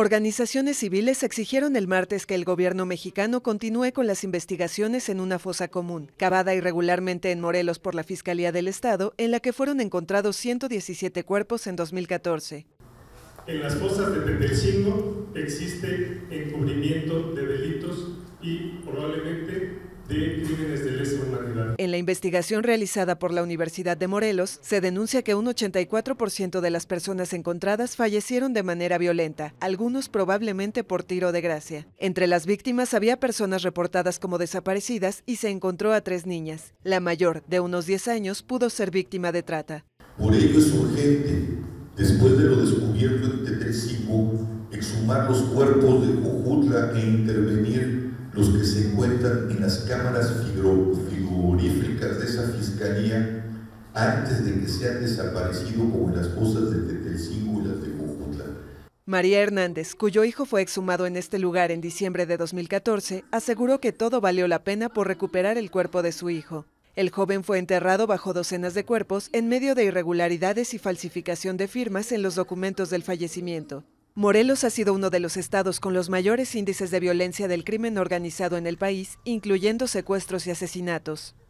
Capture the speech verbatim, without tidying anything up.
Organizaciones civiles exigieron el martes que el gobierno mexicano continúe con las investigaciones en una fosa común, cavada irregularmente en Morelos por la Fiscalía del Estado, en la que fueron encontrados ciento diecisiete cuerpos en dos mil catorce. En las fosas de Tetelcingo existe encubrimiento de delitos y probablemente de crímenes de lesa humanidad. En la investigación realizada por la Universidad de Morelos, se denuncia que un ochenta y cuatro por ciento de las personas encontradas fallecieron de manera violenta, algunos probablemente por tiro de gracia. Entre las víctimas había personas reportadas como desaparecidas y se encontró a tres niñas. La mayor, de unos diez años, pudo ser víctima de trata. Por ello es urgente, después de lo descubierto en Tetelcingo, exhumar los cuerpos de Jojutla e intervenir los que se encuentran en las cámaras frigoríficas de esa fiscalía antes de que sean desaparecidos como en las fosas de Tetelcingo y las de Jojutla. María Hernández, cuyo hijo fue exhumado en este lugar en diciembre de dos mil catorce, aseguró que todo valió la pena por recuperar el cuerpo de su hijo. El joven fue enterrado bajo docenas de cuerpos en medio de irregularidades y falsificación de firmas en los documentos del fallecimiento. Morelos ha sido uno de los estados con los mayores índices de violencia del crimen organizado en el país, incluyendo secuestros y asesinatos.